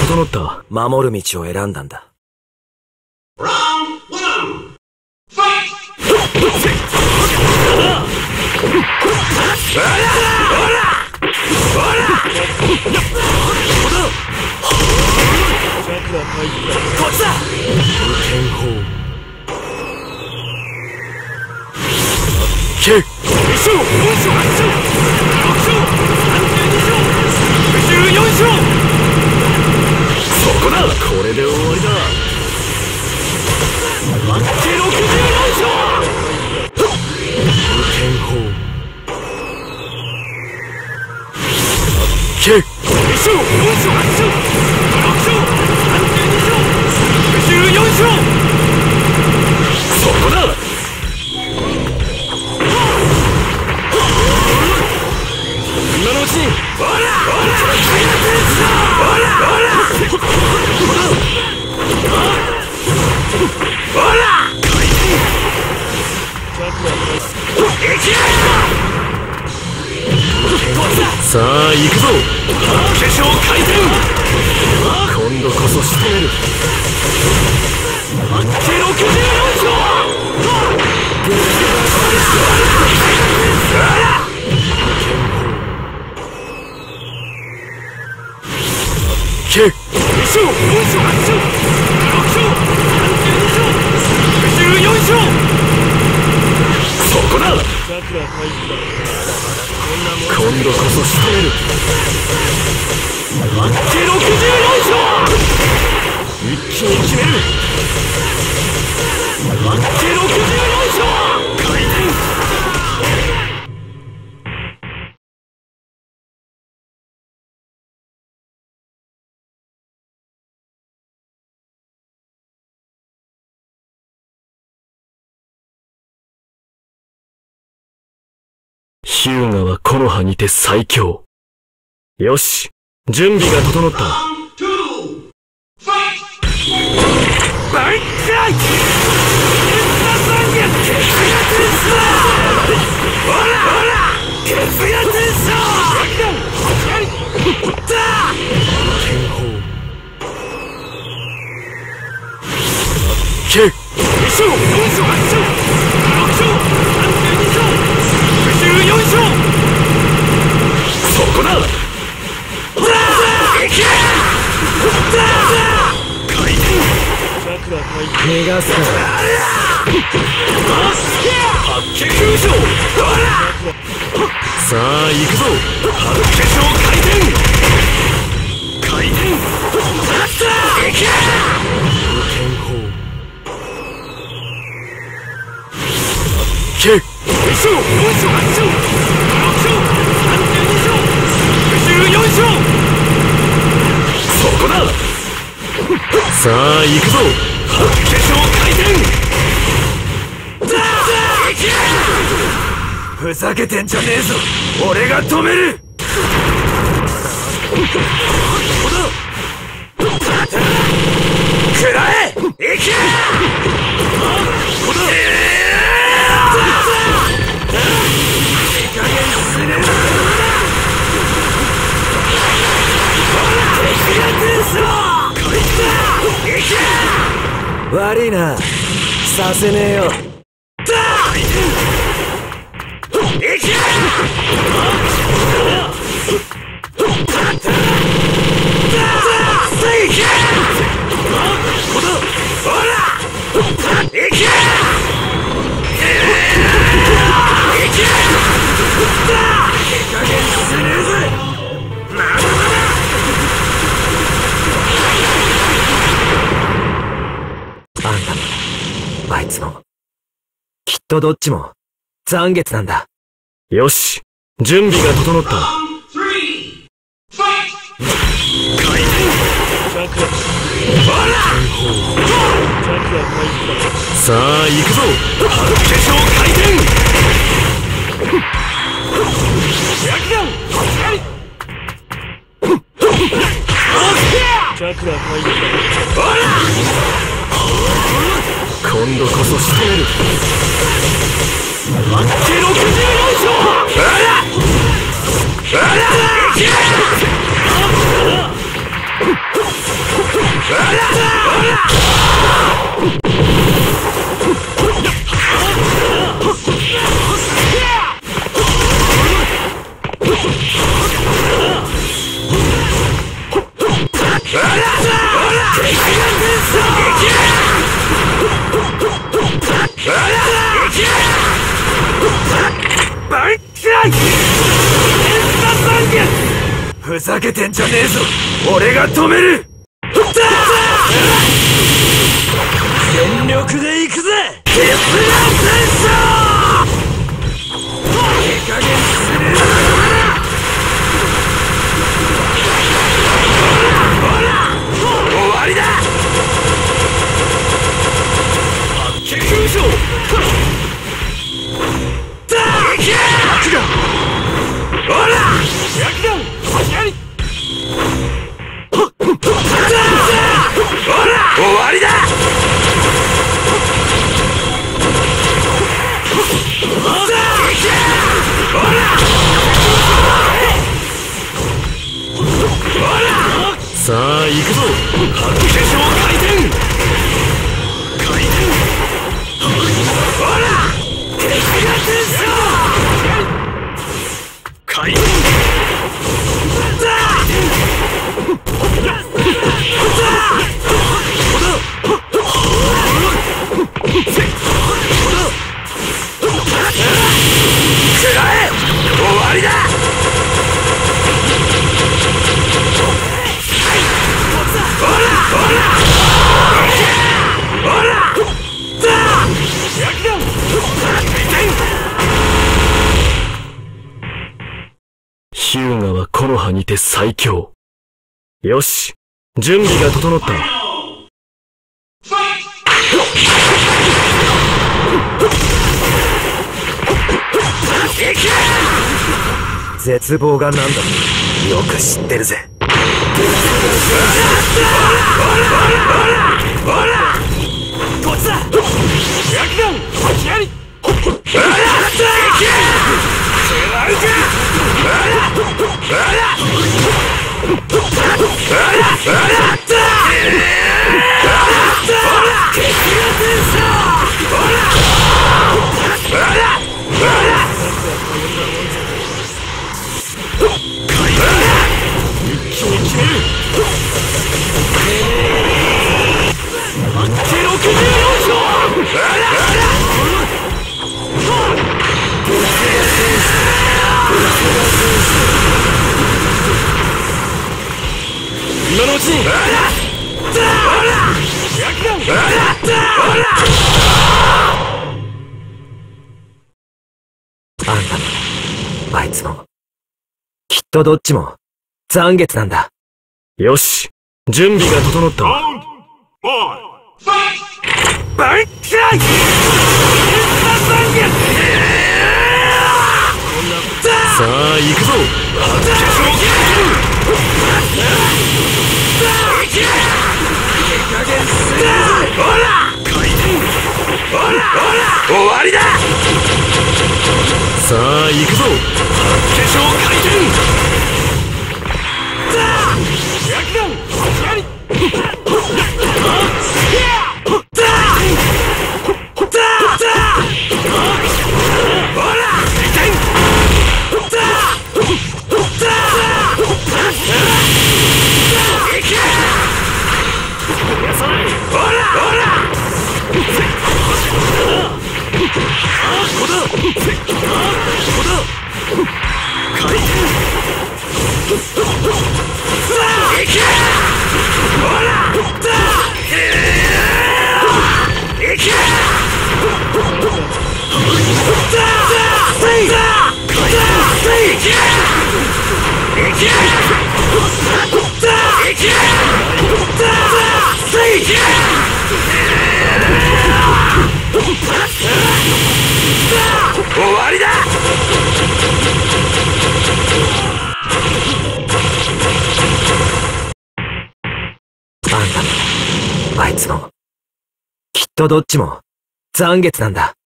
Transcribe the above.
整った。守る道を選んだんだ。こっちだ。そこだ。これで終わりだ。64勝。そこだ。今のうちに。ほらほらさあ行くぞ。化粧回転。今度こそ仕留める。64勝。そこだ。今度こそ仕留める。64勝。一気に決める。64勝。回転。ヒューガは木の葉にて最強。よし、準備が整った。そこだ。逃がすから。さあ行くぞ。化粧回転。回転。そこだ。さあ行くぞ。化粧回転。ふざけてんじゃねえぞ。俺が止める。食らえ。行け。悪いな、させねえよ。あんたもあいつもきっとどっちも残月なんだ。よし、準備が整った。さあ行くぞ。化粧回転。今度こそ仕留める。64勝。 ふざけてんじゃねえぞ。俺が止める。全力で行くぜ。デスラ戦争。いい加減にする。ほら終わりだ。八景空将。ほら焼き弾差しやり。ほら終わりだ。さあ行くぞ。八景将回転。ほら敵が戦争。回転。食らえ。終わりだ。ほらほらほら焼き弾ヒューガは木の葉にて最強。よし、準備が整った。絶望が何だとよく知ってるぜ。ほらこっちだ。焼き弾差しやり。今のうちに。あんたもあいつもきっとどっちも残月なんだ。よし、準備が整った。バイキライさあ行くぞ。ほら回転。ほら終わりだ。さあ行くぞ。八景将回転。焼き弾差しやり。終わりだ。あんたもあいつもきっとどっちも残月なんだ。